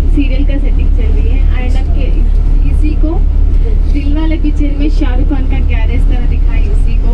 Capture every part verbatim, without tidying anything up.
Serial का setting चल रही है। एंड अब इसी को दिलवाले पिक्चर में शाहरुख खान का गैरेज तरह दिखाई उसी को।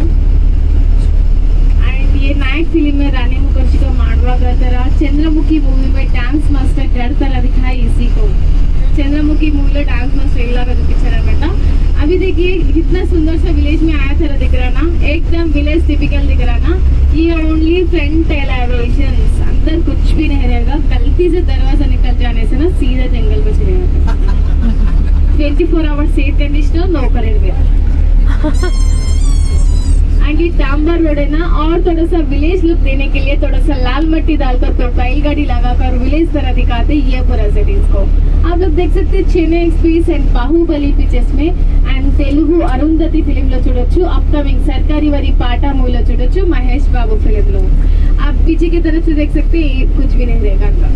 एंड ये नायक फिल्म में रानी मुखर्जी को मांडवा का तरह, चंद्रमुखी मूवी में डांस मास्टर डर तरह दिखाई इसी को। चंद्रमुखी मूवी में डांस मास्टर इला का जो पिक्चर है बेटा। अभी देखिए कितना सुंदर सा विलेज में आया तरह दिख रहा ना, एकदम विलेज टिपिकल दिख रहा ना। ये ओनली फ्रंट एलिवेशन, अंदर कुछ भी नहीं रहेगा। गलती से दरवाजा निकल जाने से ना सीधा जंगल में चले जाते। Twenty four hours air conditioner, no current where. And ये डांबर रोड है ना, और थोड़ा सा विलेज लुक देने के लिए थोड़ा सा लाल मिट्टी डालकर प्रोफाइल गाड़ी लगाकर विलेज तरह दिखाते ये पूरा सेटिंग्स को। आप लोग देख सकते हैं Chennai Express and Baahubali pictures में। అండ్ తెలుగు అరుంధతి ఫిలిం లో చూడొచ్చు, अपकमिंग सरकारी वारी पाटा मूवी లో చూడొచ్చు, महेश बाबू फिल्म लो। आप पीछे की तरफ से देख सकते हैं कुछ भी नहीं रहेगा अंदर।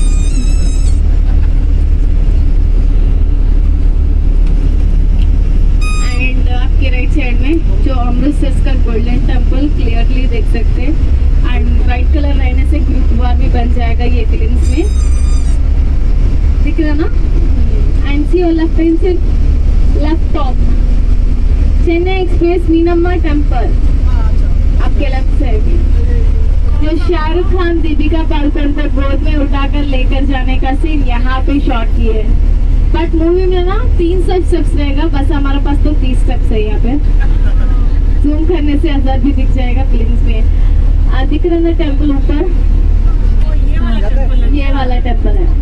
एंड आपके राइट साइड में जो अमृतसर का गोल्डन टेम्पल क्लियरली देख सकते हैं। एंड व्हाइट कलर रहने से गुरुद्वार भी बन जाएगा ये फिल्म्स में, दिख रहा ना। एंड सी और लेफ्ट हैंड से left top Chennai Express Meenamma temple आपके लेफ्ट साइड में, जो शाहरुख खान दीपिका पादुकोण को गोद में उठाकर लेकर जाने का सीन यहाँ पे शॉट किए है। बट मूवी में ना तीन सौ स्टेप्स रहेगा, बस हमारे पास तो तीस स्टेप्स है। यहाँ पे जूम करने से आजाद भी दिख जाएगा फिल्म्स में। आ, दिख रहा ना टेम्पल ऊपर, ये वाला टेम्पल है।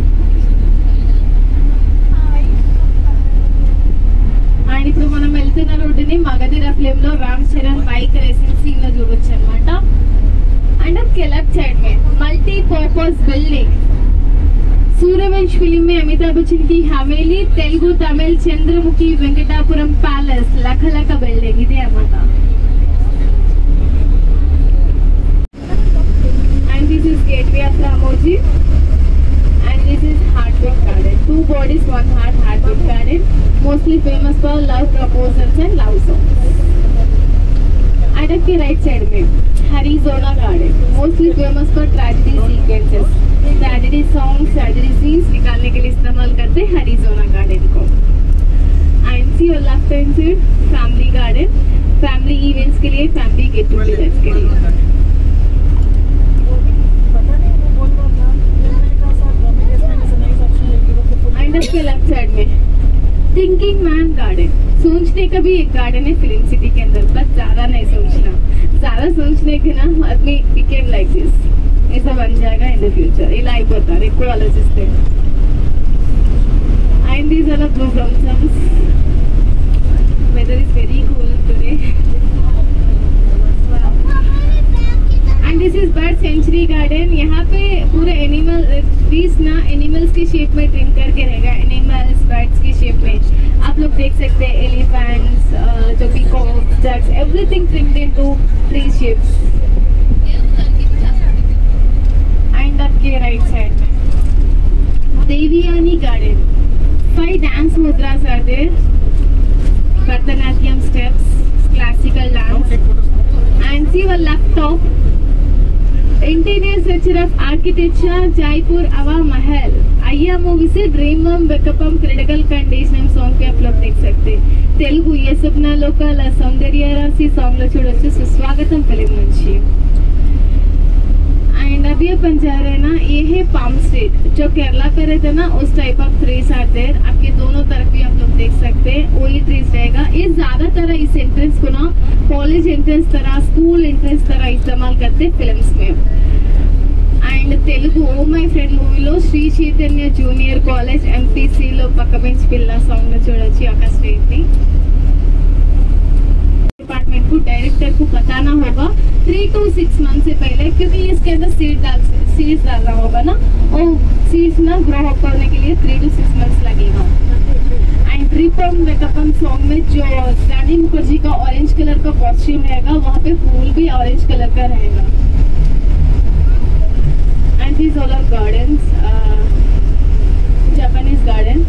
అండ్ ఇప్పుడు మనం వెళ్తున్న రోడ్డుని మగధీర ఫిల్మ్ లో Ram Charan bike racing scene లో చూడొచ్చు అన్నమాట। అండ్ अब लेफ्ट साइड में multi purpose building, Suryavansh film में अमिताभ बच्चन की हवेली, तेलुगु तमिल चंद्रमुखी वेंकटापुरम पैलेस लखलख बिल्डिंग इదే అన్నమాట। and this is gateway of Ramoji and this is Heartbeat Garden, two bodies one heart Heartbeat Garden, mostly famous for love proposals and love songs। अटक के right side में Arizona garden, mostly famous for tragedy sequences, tragedy songs tragedy scenes निकालने के लिए इस्तेमाल करते हैं हरिजोना garden को। एंड सी और left hand side family garden, family events के लिए, फैमिली गेट टुगेदर्स के लिए। एंड उसके लेफ्ट साइड में थिंकिंग मैन गार्डन, सोचने का भी एक गार्डन है फिल्म सिटी के अंदर, बस ज्यादा नहीं सोचना, ज्यादा सोचने के ना आदमी बिकेम लाइक दिस, ऐसा बन जाएगा इन द फ्यूचर। ఇలా అయిపోతారు ఎక్కువ ఆలోచిస్తే। and these are the blue blossoms, weather is very cool today। and this is bird sanctuary garden, यहाँ पे पूरे एनिमल ट्रीज ना एनिमल्स के शेप में ट्रिम करके रहेगा, एनिमल्स बर्ड्स की शेप में। आप लोग देख सकते हैं एलिफेंट्स, जो peacocks, ducks, everything trimmed into tree shapes. And आपके राइट साइड में Devyani garden, five dance mudras are there, Bharatanatyam steps, classical dance. And see over laptop interior structure of architecture Jaipur Hawa Mahal, Aiah movie से ड्रीम मम वेकअपम क्रिटिकल कंडीशन सॉन्ग पे आप लोग देख सकते हैं। तेलुगु ये सपना लोकल सौंदर्य राशि सॉन्ग లో చూడొచ్చు సుస్వాగతం ఫిల్మ్ నుంచి। एंड अभी अपन जा रहे हैं ना, ये है पाम स्ट्रीट, जो केरला पे रहते ना उस type of trees are there. आपके दोनों तरफ भी आप लोग देख सकते हैं वही ट्रीज रहेगा। ये ज्यादातर इस एंट्रेंस को ना कॉलेज एंट्रेंस तरह, स्कूल एंट्रेंस तरह इस्तेमाल करते फिल्म्स में। And Telugu oh my friend మూవీలో శ్రీ చైతన్య జూనియర్ కాలేజ్ ఎంపీసీలో పక్క బెంచ్ పిల్ల సాంగ్ లో చూడొచ్చు ఒక స్ట్రీట్ ని। डिपार्टमेंट को डायरेक्टर को बताना होगा थ्री टू सिक्स मंथ से पहले, क्योंकि इसके अंदर सीड डाल सीड्स डालना होगा ना, और सीड्स ना ग्रो अप करने के लिए थ्री टू सिक्स मंथ्स लगेगा। एंड ट्रिपम वेकअपम सॉन्ग में जो रानी मुखर्जी का ऑरेंज कलर का कॉस्ट्यूम रहेगा, वहाँ पे फूल भी ऑरेंज कलर का रहेगा। And these all are gardens, uh, Japanese garden।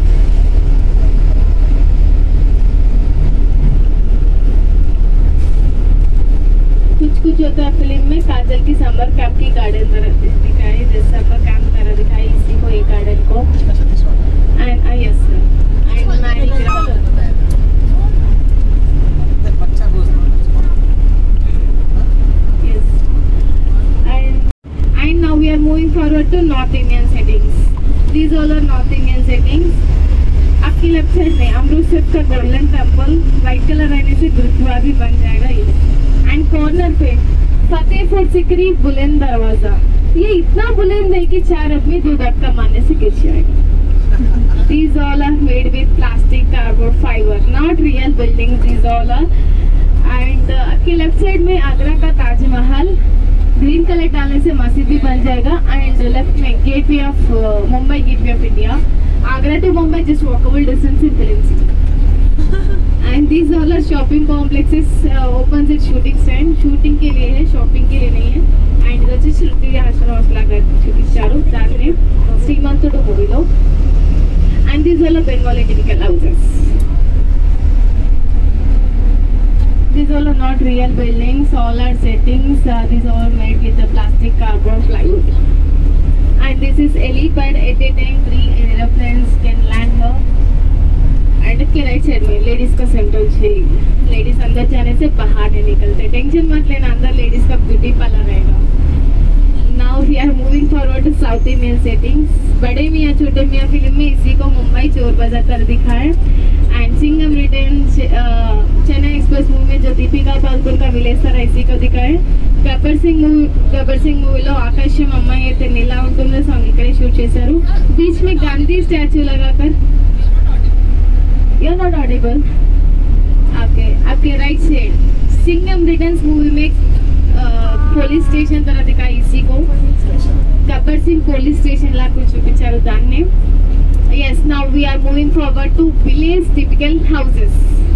कुछ कुछ होता है फिल्म में काजल की समर कैंप की गार्डन तरह दिखाई, जैसे आपका कैंप तरह दिखाई इसी को, एक गार्डन को। And yes sir, and marry ground. Yes. And and now we are moving forward to North Indian settings. These all are North Indian settings. आपकी लेफ्ट साइड में अमृतसर का गोल्डन टेम्पल व्हाइट कलर रहने से गुरुद्वारा भी बन जाएगा ये। एंड कॉर्नर पे फतेहपुर सिकरी बुलंद दरवाजा, ये इतना बुलंद है कि चार आदमी दो धक्का मारने से गिर जाएगा। These all are made with plastic, cardboard, fiber, not real buildings. These all are. And आपके लेफ्ट साइड में आगरा का ताजमहल ग्रीन कलर डालने से मस्जिद भी बन जाएगा। एंड लेफ्ट में gateway of Mumbai, gateway of India. Agra to Mumbai just walkable distance in film city. And these all are shopping complexes, open with shooting stand, shooting के लिए है, शॉपिंग के लिए नहीं है। అండ్ ఇది వచ్చి శృతి హాస్టల్ గారు చూపించారు, దాన్ని శ్రీమంతుడు మూవీలో. And these are Bengali typical houses. These all are not real buildings, all are settings. Uh, these all are made with the plastic, cardboard, plywood. And this is helipad. At a time, three airplanes can land here. And के right side में ladies का centre है। Ladies अंदर जाने से बाहर नहीं निकलते, टेंशन मत लेना, अंदर लेडीज का ब्यूटी पार्लर रहेगा। Now we are moving forward to South Indian settings. बड़े मियाँ छोटे मियाँ फिल्म में इसी को मुंबई चोर बाजार कर दिखाया। And Singham return Chennai Express movie में जो दीपिका पादुकोण का विलेज तरह इसी को दिखाए। గబ్బర్ సింగ్ మూవీ గబ్బర్ సింగ్ మూవీలో ఆకాశం అమ్మాయి అయితే నీలా ఉంటుందో సాంగ్ ఇక్కడే షూట్ చేశారు। बीच में गांधी स्टैचू लगाकर। You're not audible. आपके आपके right side Singham returns movie में పోలీస్ స్టేషన్ तरह दिखाई इसी को। गब्बर सिंह పోలీస్ స్టేషన్ లా कुछ చూపించారు దాన్ని। Yes, now we are moving forward to village typical houses.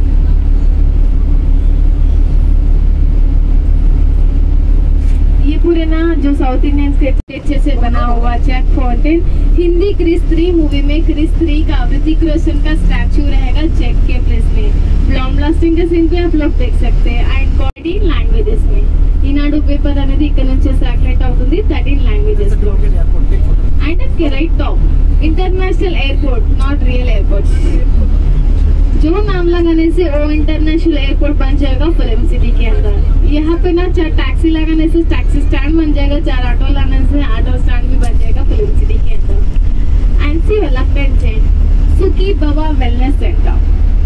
ये पूरे ना जो साउथ इंडियन स्केचेस से बना हुआ jack fountain, Hindi Krrish three movie में क्रिस थ्री का ऋतिक रोशन का स्टैचू रहेगा जैक के प्लेस में। ब्लॉम ब्लास्टिंग के सीन पे आप लोग देख सकते हैं। एंड थर्टीन लैंग्वेजेस में ఈనాడు పేపర్ అనేది ఇక్కడ నుంచి సాటిలైట్ అవుతుంది థర్టీన్ లాంగ్వేజెస్ లో। అండ్ के right top international airport, not real airport. जो नाम लगाने से वो इंटरनेशनल एयरपोर्ट बन जाएगा फिल्म सिटी के अंदर। यहाँ पे ना चार टैक्सी लगाने से टैक्सी स्टैंड बन जाएगा, चार ऑटो लगाने से ऑटो स्टैंड भी बन जाएगा फिल्म सिटी के अंदर। And see left hand side सुकी बाबा वेलनेस सेंटर,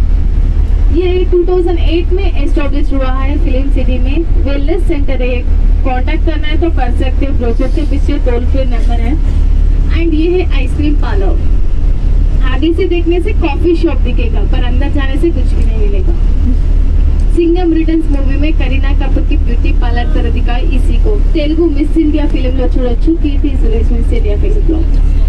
ये टू थाउज़ेंड एट में एस्टैब्लिश हुआ है फिल्म सिटी में। वेलनेस सेंटर है, कांटेक्ट करना है तो कर सकते हो, ब्रोचर के पीछे टोल फ्री नंबर है। एंड ये है आइसक्रीम पार्लर। आगे से देखने से कॉफी शॉप दिखेगा पर अंदर जाने से कुछ भी नहीं मिलेगा। सिंघम रिटर्न्स मूवी में करीना कपूर की ब्यूटी पार्लर तरह दिखाई इसी को। तेलुगु मिस इंडिया फिल्म లో చూడొచ్చు, Keerthy Suresh miss India film లో।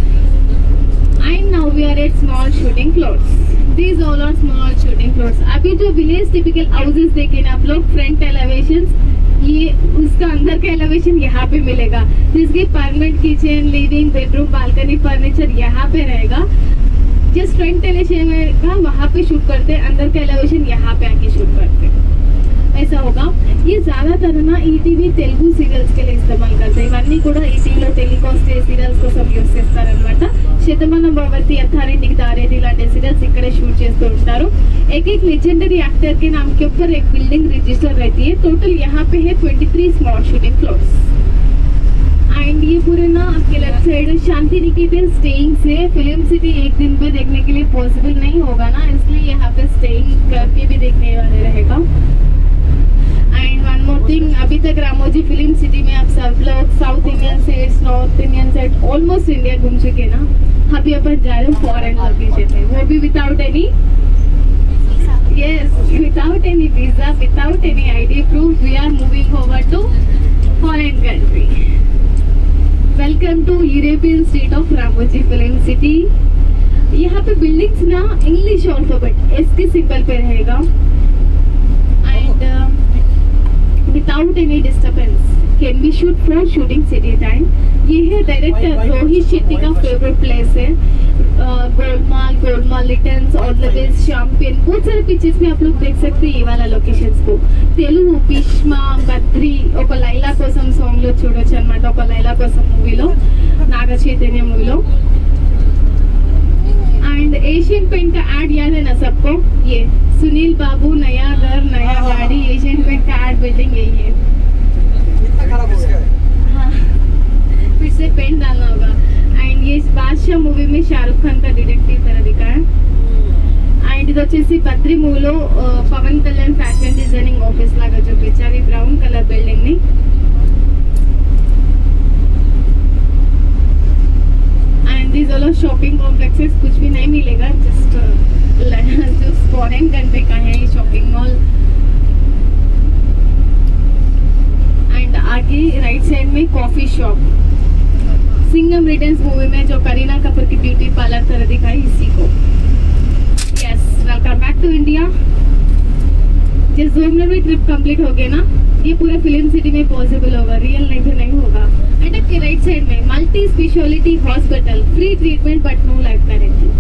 And now we are at small shooting plots. These all are small shooting plots. अभी जो विलेज टिपिकल हाउसेस देखे ना आप लोग, फ्रंट एलिवेशन, ये उसका अंदर का एलिवेशन यहाँ पे मिलेगा, जिसकी permanent kitchen, living, bedroom, balcony, furniture यहाँ पे रहेगा। जिस फ्रंट एलिवेशन का वहाँ पे शूट करते हैं, अंदर का एलिवेशन यहाँ पे आके शूट करते हैं, ऐसा होगा। ये ज्यादातर ना ఈటీవీ తెలుగు సీరియల్స్ के लिए इस्तेमाल करते हैं। ఇవన్నీ కూడా ఈటీవీలో టెలికాస్ట్ చేసే సీరియల్స్ కోసం యూస్ చేస్తారన్నమాట। శతమానం భవతి, అత్తారింటికి దారేది లాంటి సీరియల్స్ ఇక్కడే షూట్ చేస్తూ ఉంటారు। एक एक लेजेंडरी एक्टर के नाम के ऊपर एक बिल्डिंग रजिस्टर रहती है। टोटल यहाँ पे है तेईस स्मॉल शूटिंग फ्लोर्स। एंड ये पूरे ना आपके left side Shanti Niketan staying से फिल्म सिटी एक दिन में देखने के लिए पॉसिबल नहीं होगा ना, इसलिए यहाँ पे स्टेइंग करके भी देखने वाले रहेगा। एंड वन मोर थिंग, अभी तक रामोजी फिल्म सिटी में आप सब लोग south Indian side, north Indian side, almost India घूम चुके ना। अभी अपन जा रहे हो फॉरेन लोकेशन में, वो भी without any yes without any visa, without any I D proof, we are moving over to foreign country. Welcome to European state of Ramoji Film City. यहाँ पे बिल्डिंग्स ना इंग्लिश अल्फाबेट एस के symbol पे रहेगा। And without any disturbance can be shoot for shooting city time. ये है director Rohit Shetty का favourite place है। Golmaal, Golmaal returns, all the best, champion, बहुत सारे पिक्चर्स में आप लोग देख सकते हैं ये वाला लोकेशंस को। తెలుగు భీష్మ, బద్రి, ఒక లైలా కోసం సాంగ్ లో చూడొచ్చు అన్నమాట। ఒక లైలా కోసం మూవీలో, నాగ చైతన్య మూవీలో। एंड एशियन पेंट का एड याद है ना सबको? ये सुनील बाबू, नया घर नया गाड़ी, एशियन पेंट का एड बिल्डिंग यही है। हाँ, फिर से पेंट डालना होगा। एंड ये बादशाह मूवी में शाहरुख खान का डिटेक्टिव तरह दिखा है। एंड ఇది వచ్చేసి బద్రి మూవీలో Pawan Kalyan fashion designing office లాగా చూపించారు ఈ బ్రౌన్ కలర్ బిల్డింగ్ ని। These all are shopping complexes, कुछ भी नहीं मिलेगा, जस्ट जो फॉरेन कंट्री का है ये शॉपिंग मॉल। एंड आगे राइट साइड में coffee shop. Singham returns movie में जो करीना कपूर की ब्यूटी पार्लर तरह दिखाई इसी को। Yes, welcome back to India. जिस जोन में भी ट्रिप कंप्लीट हो गया ना, ये पूरा फिल्म सिटी में पॉसिबल होगा, रियल लाइफ में नहीं होगा। एंड आपके राइट साइड में multi speciality hospital, free treatment but no life guarantee.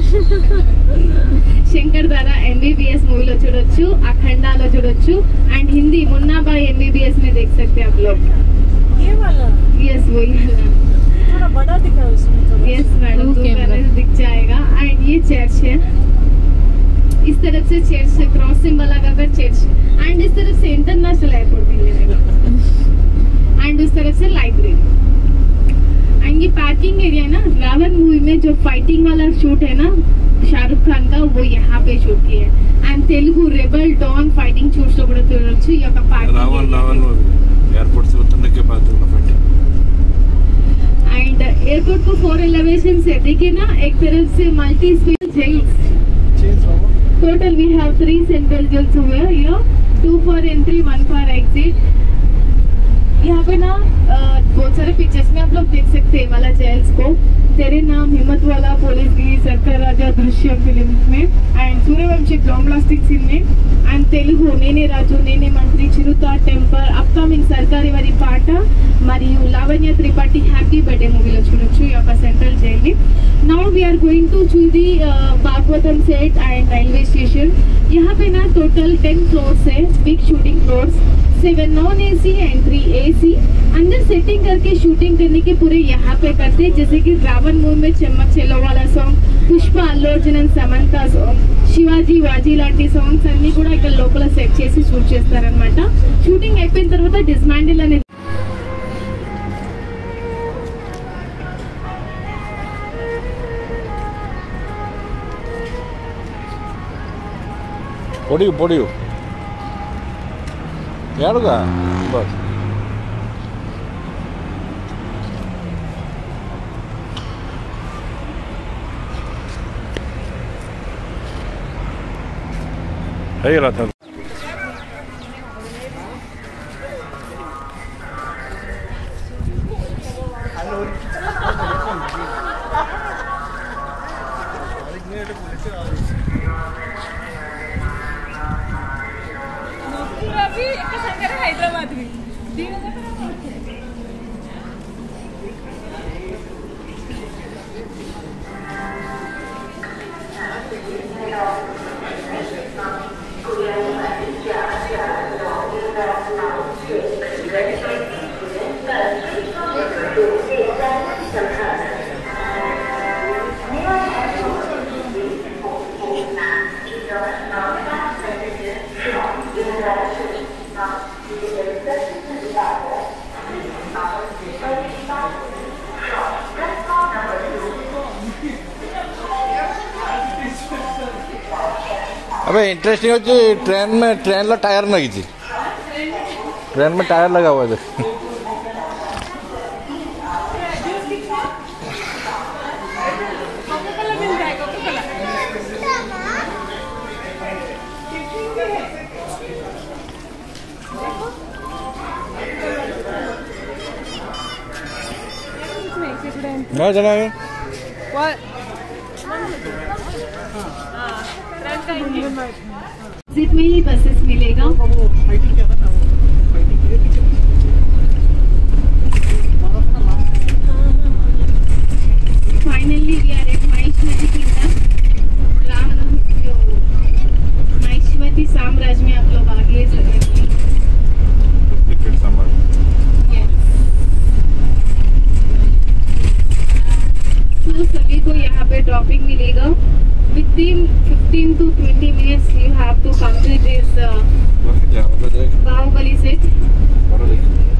Shankar Dada MBBS మూవీలో చూడొచ్చు, అఖండాలో చూడొచ్చు। एंड हिंदी मुन्ना भाई एमबीबीएस में देख सकते हैं आप लोग। ये वाला? यस, वही वाला। थोड़ा बड़ा दिखा है उसमें तो। यस मैडम, दिख जाएगा। एंड ये चर्च है, इस तरफ से चर्च से क्रॉस सिंबल लगाकर चर्च। एंड इस तरफ से इंटरनेशनल एयरपोर्ट मिलेगा। एंड उस तरफ से लाइब्रेरी। एंड ये पार्किंग एरिया है ना, रावण मूवी में जो फाइटिंग वाला शूट है ना शाहरुख खान का, वो यहाँ पे शूट किया है। And Telugu rebel don fighting shoots లో కూడా చూడొచ్చు ఈ యొక్క పార్కింగ్। రావణ్ రావణ్ एयरपोर्ट से उतरने के बाद वाला फाइटिंग। एंड एयरपोर्ट को फोर एलिवेशन से देखिए ना, एक तरफ से multi space jails. Total we have three central jails over here, two for entry, one for exit। यहाँ पे ना बहुत सारे पिक्चर्स में आप लोग देख सकते हैं वाला जेल्स को। तेरे नाम, हिम्मत वाला, पुलिस गिरी, सरकार राजा, दृश्यम फिल्म में। And Sooryavanshi ground blasting scene में। एंड तेलुगु నేనే రాజు, నేనే మంత్రి, చిరుత, టెంపర్, అప్కమింగ్ సర్కారీ వారి పాట మరియు లావణ్య త్రిపాఠి హ్యాపీ బర్త్డే మూవీలో చూడొచ్చు ఈ యొక్క సెంట్రల్ జైల్ ని। Now we are going to show the Bhagavatam set and railway station. यहाँ पे ना टोटल टेन फ्लोर्स है, big shooting floors, seven non AC and three AC. अंदर सेटिंग करके शूटिंग करने के पूरे यहाँ पे करते, जैसे कि रावण मूवी में चमक चलो वाला song, Pushpa, Allu Arjun and Samantha song, Shivaji Vaji లాంటి సాంగ్స్ అన్ని కూడా ఇక్కడ లోపల సెట్ చేసి షూట్ చేస్తారన్నమాట। షూటింగ్ అయిపోయిన తర్వాత డిస్మాండిల్ అనేది పొడియు పొడియు ఏడుగా బస్ ହେଇଗଲା ତ। हैदराबाद भी अबे इंटरेस्टिंग होची ट्रेन में ट्रेन ला टायर लगी थी, ट्रेन में टायर लगा हुआ है। ना चला है में ही बसेस मिलेगा। dropping me later. Within fifteen to twenty minutes, you have to complete this uh, Bahubali Bahubali set.